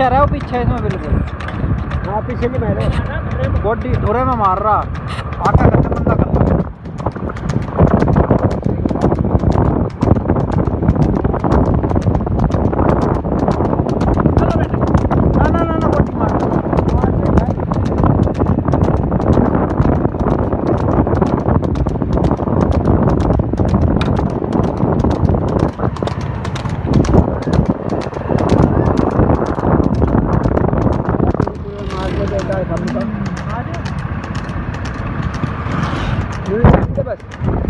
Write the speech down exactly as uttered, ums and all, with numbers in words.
पीछे रहा, पीछे इसमें बिल्कुल। हाँ पीछे नहीं मारे, बॉडी धुरे में मार रहा, आटा करते बंदा कर रहा। ना ना ना ना बॉडी मार बस।